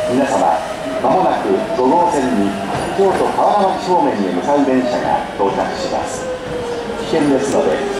皆様、まもなく5号線に京都河原町方面へ向かう電車が到着します。危険ですので